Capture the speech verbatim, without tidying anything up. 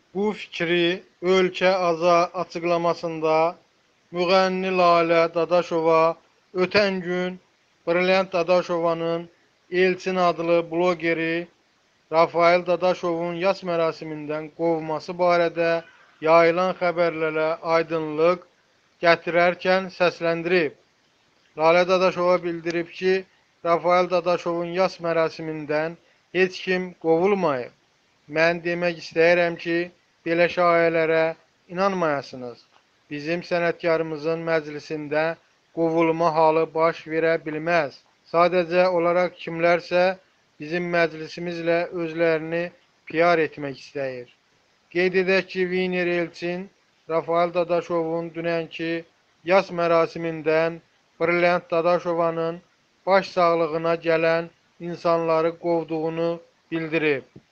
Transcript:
Bu fikri ölkə aza açıqlamasında müğənni Lalə Dadaşova ötən gün Brilliant Dadaşovanın Elçin adlı blogeri Rafael Dadaşovun yas mərasimindən qovması barədə yayılan xəbərlərə aydınlıq gətirərkən səsləndirib. Lalə Dadaşova bildirib ki, Rafael Dadaşovun yas mərasimindən heç kim qovulmayıb. Mən demək istəyirəm ki, belə şayələrə inanmayasınız. Bizim sənətkarımızın məclisində qovulma halı baş verə bilməz. Sadəcə olaraq kimlərsə bizim məclisimizlə özlərini P R etmək istəyir. Qeyd edək ki, Viner Elçin Rafael Dadaşovun dünənki yas mərasimindən Brilliant Dadaşovanın baş sağlığına gələn insanları qovduğunu bildirib.